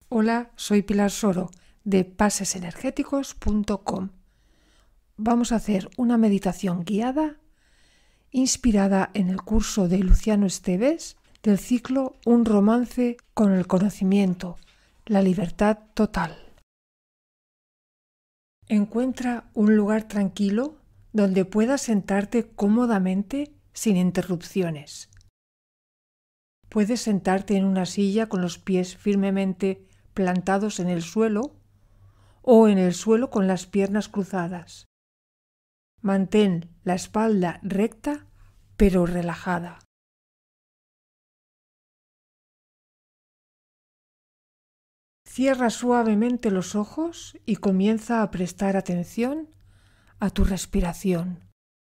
Hola, soy Pilar Soro de pasesenergéticos.com. Vamos a hacer una meditación guiada inspirada en el curso de Luciano Esteves del ciclo Un romance con el conocimiento, la libertad total. Encuentra un lugar tranquilo donde puedas sentarte cómodamente sin interrupciones. Puedes sentarte en una silla con los pies firmemente plantados en el suelo o en el suelo con las piernas cruzadas. Mantén la espalda recta pero relajada. Cierra suavemente los ojos y comienza a prestar atención a tu respiración.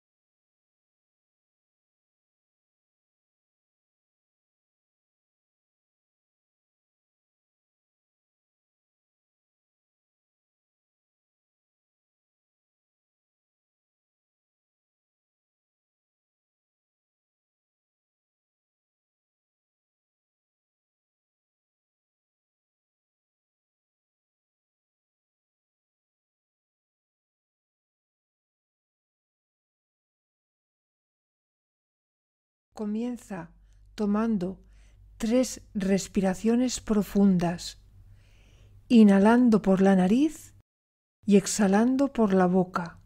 Comienza tomando 3 respiraciones profundas, inhalando por la nariz y exhalando por la boca.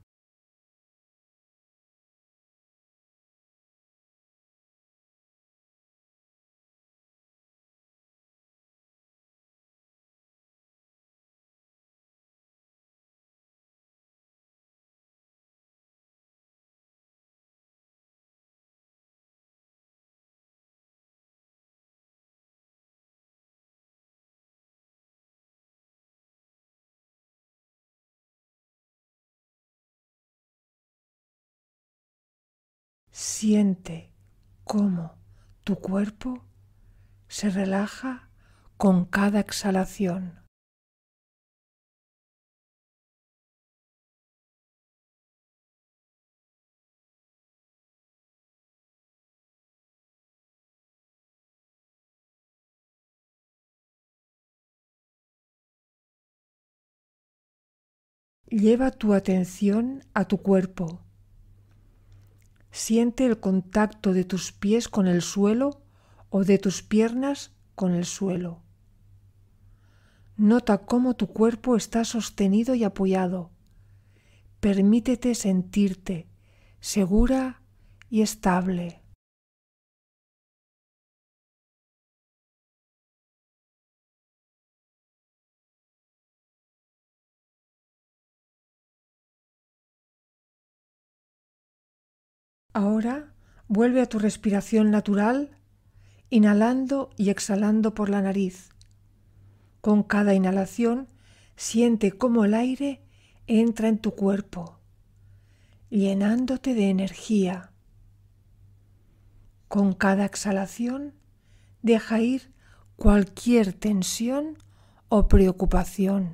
Siente cómo tu cuerpo se relaja con cada exhalación. Lleva tu atención a tu cuerpo. Siente el contacto de tus pies con el suelo o de tus piernas con el suelo. Nota cómo tu cuerpo está sostenido y apoyado. Permítete sentirte segura y estable. Ahora vuelve a tu respiración natural, inhalando y exhalando por la nariz. Con cada inhalación, siente cómo el aire entra en tu cuerpo, llenándote de energía. Con cada exhalación, deja ir cualquier tensión o preocupación.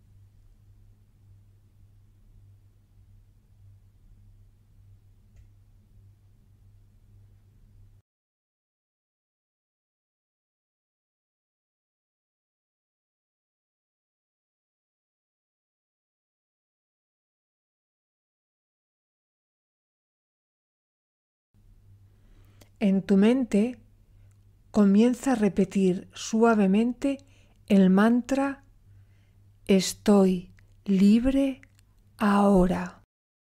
En tu mente, comienza a repetir suavemente el mantra Estoy libre ahora.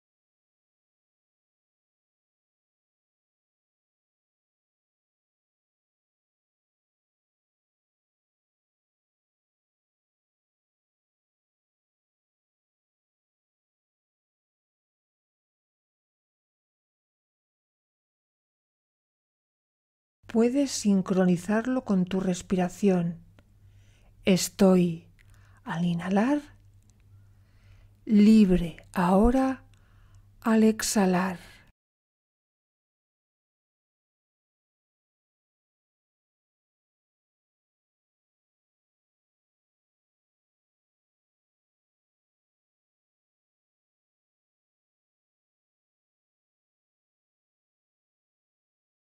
Puedes sincronizarlo con tu respiración. Estoy, al inhalar, libre ahora al exhalar.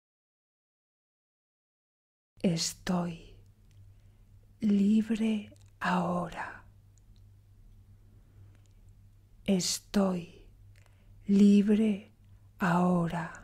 Estoy libre ahora. Estoy libre ahora.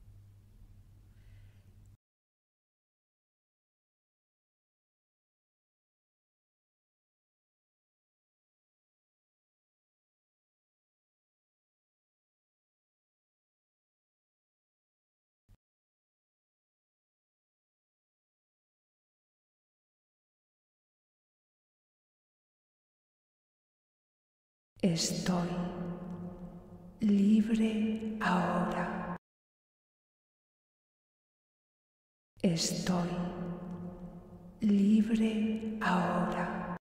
Estoy libre ahora. Estoy libre ahora.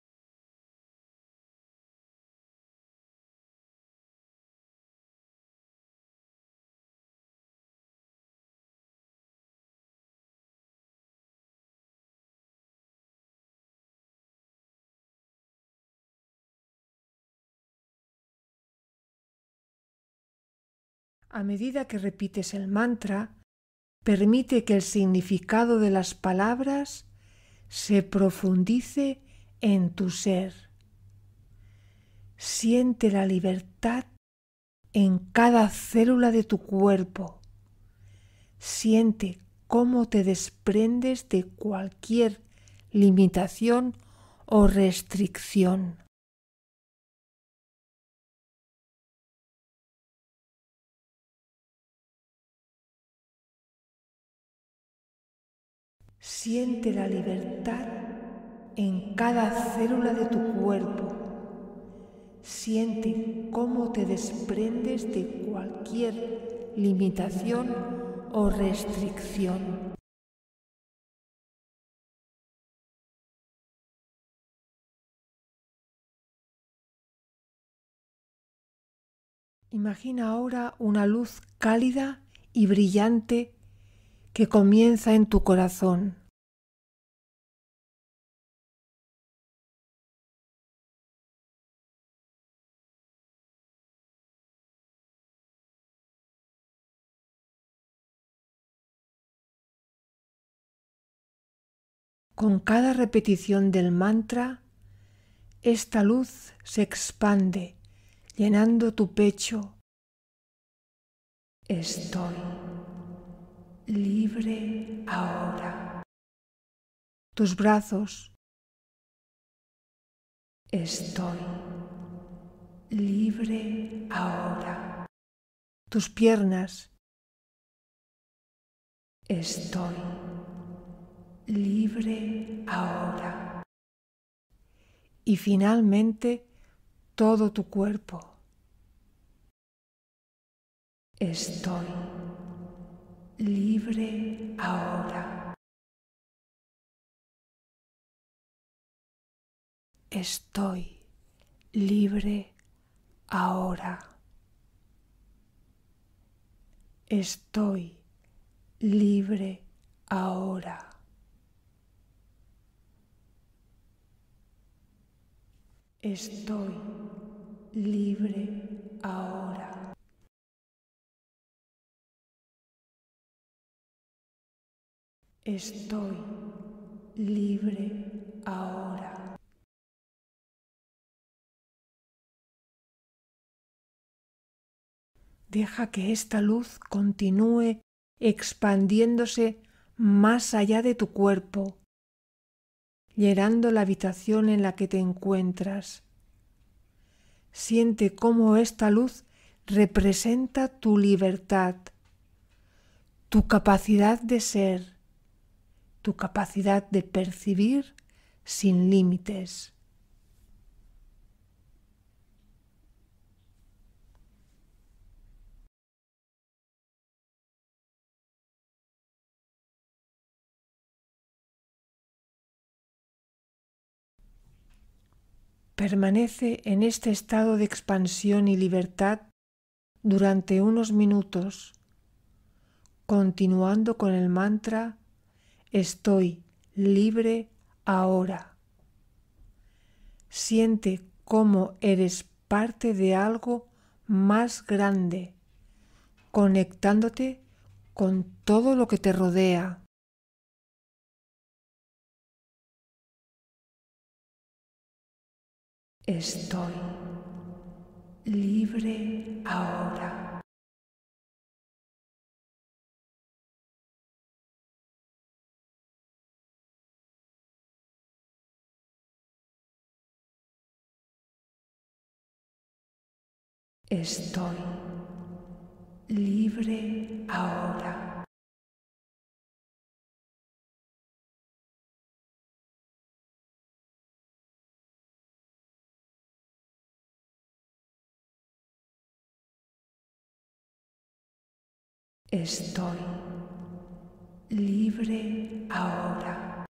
A medida que repites el mantra, permite que el significado de las palabras se profundice en tu ser. Siente la libertad en cada célula de tu cuerpo. Siente cómo te desprendes de cualquier limitación o restricción. Siente la libertad en cada célula de tu cuerpo. Siente cómo te desprendes de cualquier limitación o restricción. Imagina ahora una luz cálida y brillante que comienza en tu corazón. Con cada repetición del mantra, esta luz se expande, llenando tu pecho. Estoy libre ahora. Tus brazos. Estoy libre ahora. Tus piernas. Estoy libre ahora. Y finalmente todo tu cuerpo. Estoy libre ahora. Estoy libre ahora. Estoy libre ahora. Estoy libre ahora. Estoy libre ahora. Deja que esta luz continúe expandiéndose más allá de tu cuerpo, llenando la habitación en la que te encuentras. Siente cómo esta luz representa tu libertad, tu capacidad de ser, tu capacidad de percibir sin límites. Permanece en este estado de expansión y libertad durante unos minutos, continuando con el mantra Estoy libre ahora. Siente cómo eres parte de algo más grande, conectándote con todo lo que te rodea. Estoy libre ahora. Estoy libre ahora. Estoy libre ahora.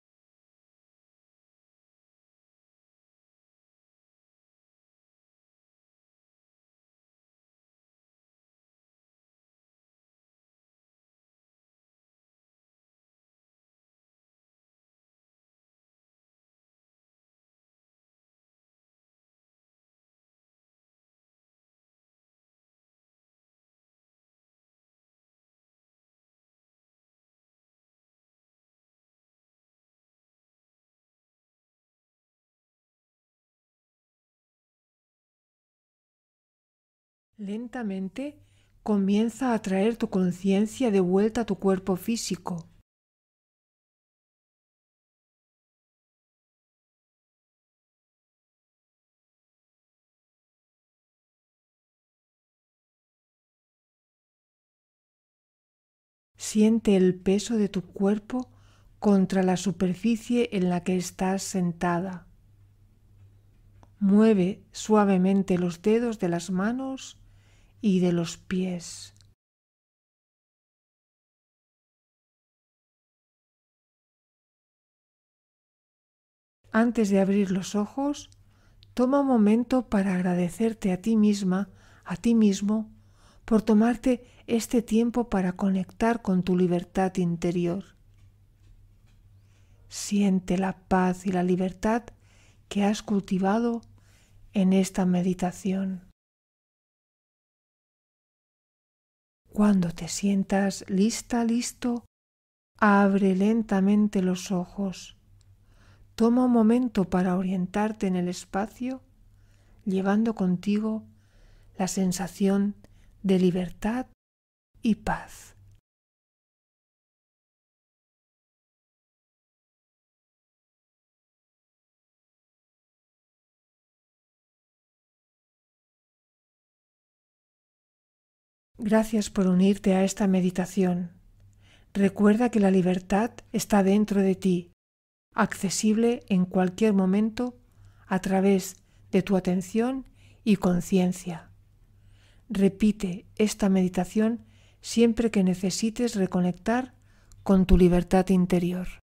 Lentamente comienza a traer tu conciencia de vuelta a tu cuerpo físico. Siente el peso de tu cuerpo contra la superficie en la que estás sentada. Mueve suavemente los dedos de las manos y de los pies. Antes de abrir los ojos, toma un momento para agradecerte a ti misma, a ti mismo, por tomarte este tiempo para conectar con tu libertad interior. Siente la paz y la libertad que has cultivado en esta meditación. Cuando te sientas lista, listo, abre lentamente los ojos. Toma un momento para orientarte en el espacio, llevando contigo la sensación de libertad y paz. Gracias por unirte a esta meditación. Recuerda que la libertad está dentro de ti, accesible en cualquier momento a través de tu atención y conciencia. Repite esta meditación siempre que necesites reconectar con tu libertad interior.